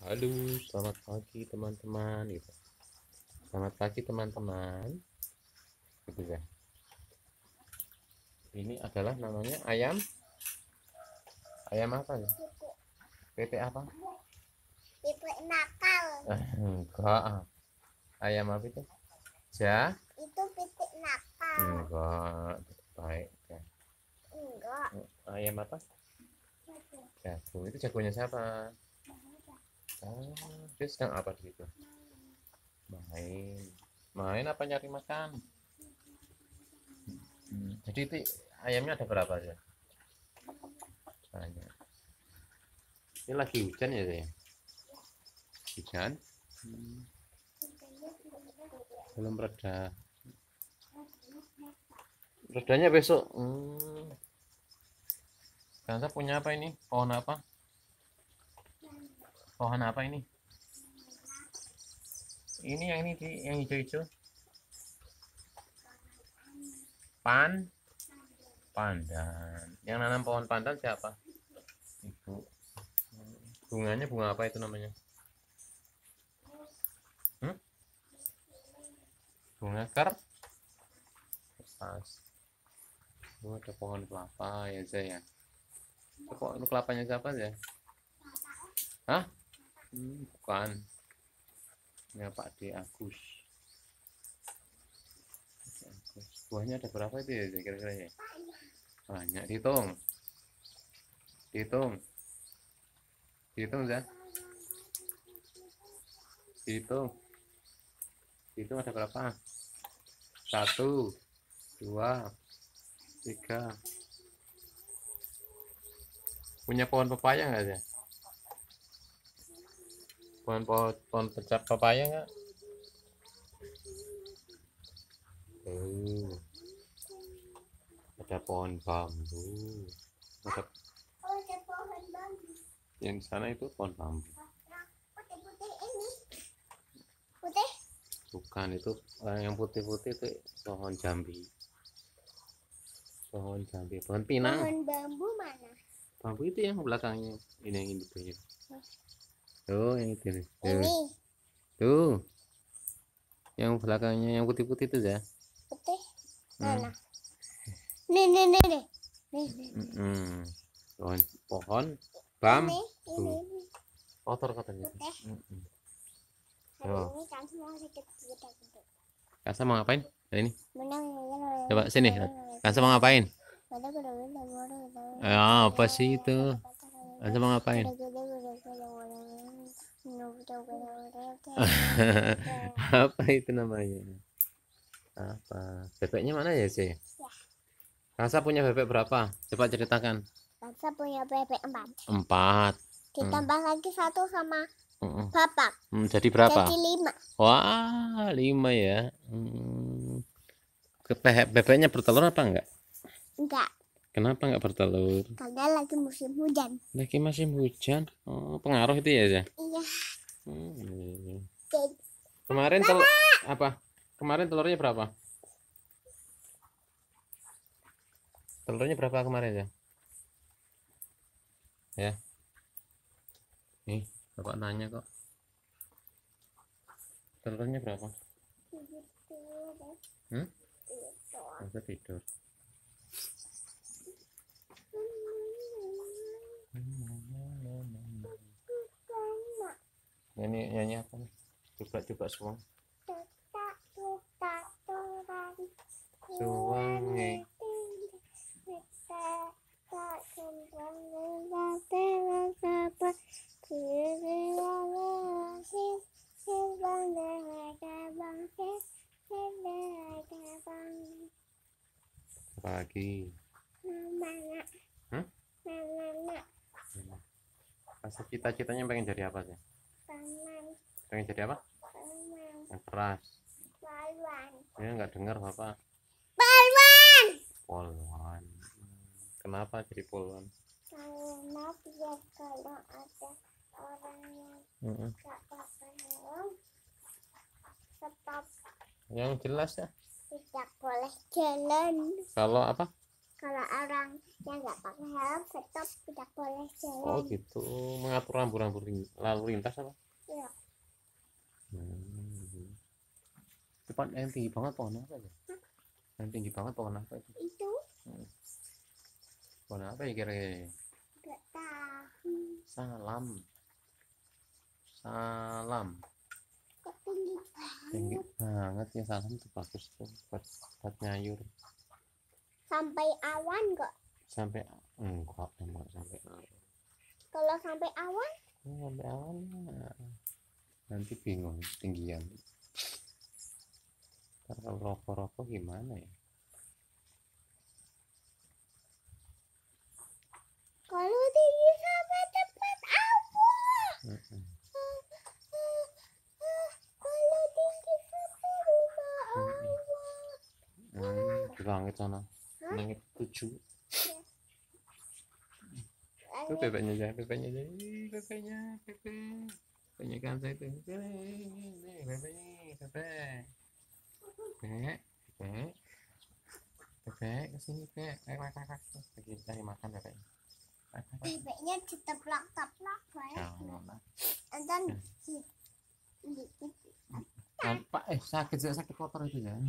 Halo, selamat pagi teman-teman gitu. Selamat pagi teman-teman. Gitu ya. Ini adalah namanya ayam. Ayam apa ya? Pitik apa? Pitik nakal. Enggak. Ayam apa itu? Itu pitik nakal. Enggak. Baik ya. Enggak. Ayam apa? Jago. Itu jagonya siapa? Dia sedang apa di situ? Main. Main apa nyari makan? Jadi itu ayamnya ada berapa aja? Banyak. Ini lagi hujan ya saya? Hujan? Belum reda. Redanya besok. Kansa punya apa ini? Pohon apa? Pohon apa ini? Ini yang yang hijau-hijau. Pandan. Yang nanam pohon pandan siapa? Ibu. Bunganya bunga apa itu namanya? Bunga kertas. Ada pohon kelapa ya saya. Itu kelapanya siapa ya? Hah? Bukan. Ini Pak D. Agus. Buahnya ada berapa itu ya kira-kira ya? Banyak. Dihitung ya. Dihitung ada berapa? 1, 2, 3. Punya pohon pepaya nggak sih? Pohon pepaya nggak? Ada pohon bambu. Ada pohon bambu. yang sana itu pohon bambu. Putih-putih ini. Putih? Bukan, itu yang putih-putih itu pohon jambi. Pohon pinang. Pohon bambu mana? Bambu itu yang belakangnya. Ini yang ini tuh. Tuh, yang itu nih. Ini. Tuh. Yang belakangnya yang putih-putih itu ya. Putih. Mana? Nih. Pohon bambu. Ini. Kotor katanya. Hari ini kan semua sedikit gede. Kasa mau ngapain hari ini? Menang. Coba sini. Kasa mau ngapain? Apa sih itu? Kasa mau ngapain? Apa itu namanya? Apa? Bebeknya mana ya sih? Kasa punya bebek berapa? Coba ceritakan. Kasa punya bebek 4. 4. Ditambah lagi 1 sama bapak. Jadi berapa? Jadi 5. Wah, 5 ya. Bebeknya bertelur apa enggak? Enggak. Kenapa enggak bertelur? Karena lagi musim hujan. Lagi musim hujan. Oh, pengaruh itu ya? Iya. Kemarin apa? Kemarin telurnya berapa? Telurnya berapa kemarin ya? Ya. Nih, Bapak nanya kok. Telurnya berapa? Masa tidur. Nyanyi apa nih? Coba semua. Suwangi. Apa lagi? Masa cita-citanya pengen jadi apa sih? Pengen jadi apa? Yang keras. Ya nggak dengar Bapak. Polwan. Kenapa jadi polwan? Karena biar kalau ada orang yang nggak pakai helm, stop. Yang jelas ya. Tidak boleh jalan. Kalau apa? Kalau orang yang nggak pakai helm stop tidak boleh jalan. Oh gitu, mengatur rambu-rambu lalu lintas apa? Iya. Depan yang tinggi banget pohon apa ya? Yang tinggi banget pohon apa itu? Itu Pohon apa ya kira-kira? nggak tahu. Salam. Salam. Kok tinggi Tinggi banget? banget ya, salam tuh bagus tuh buat nyayur. Sampai awan nggak? Sampai enggak sampai awan. Kalau sampai awan Sampai awan nanti bingung tinggian. Kalau rokok-rokok gimana ya? kalau tinggi sampai tempat awan. Kalau tinggi sampai rumah awan. Di langit sana. Langit 7. Itu bebeknya aja, bebeknya aja. Bebeknya, bebek. Bebeknya kan saya itu. Bebek, bebek. Bebek, bebek. Bebek, kesini bebek. Lagi cari makan bebek. Bebeknya diteplak-teplak banyak. Dan Pak, sakit kotor itu ya.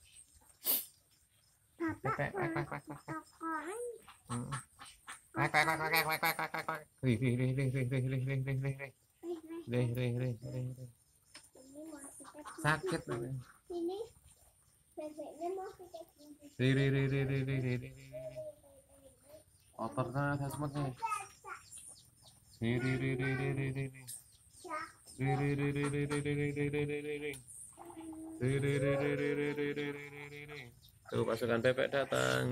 Bapak Sakit. ini bebeknya mau kita Kotor kan semutnya. Tuh pasukan bebek datang.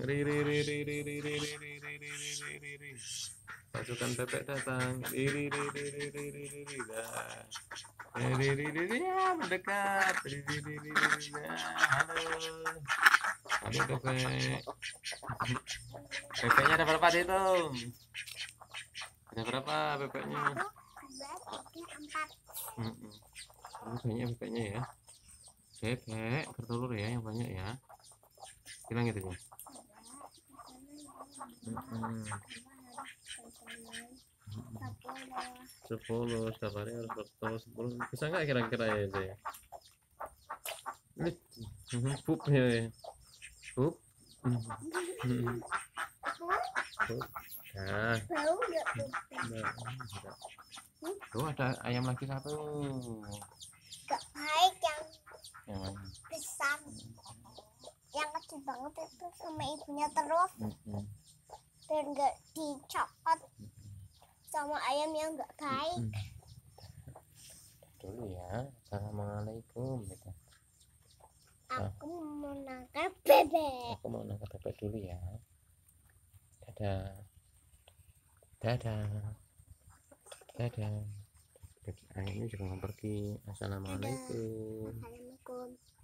Pasukan bebek datang. Mendekat. Halo bebek. Bebeknya ada berapa dihitung? Ada berapa bebeknya? 2, 3, 4. Ini banyak bebeknya ya. Bebek bertelur ya yang banyak ya. Bilang gitu ya. 10 setiap hari harus bertelur 10. Bisa nggak kira-kira ya itu ya? Ini pup ya. Pup. Nah, Bau nggak? tuh ada ayam lagi satu. Nggak baik yang Yang besar. Yang kecil banget itu sama ibunya terus. Dan nggak dicopot sama ayam yang nggak baik. dulu ya. Assalamualaikum gitu. Aku mau nangkap bebek. Aku mau nangkap bebek dulu ya. Dadah. Dadah. Dadah. Ayamnya juga mau pergi. Assalamualaikum. Assalamualaikum.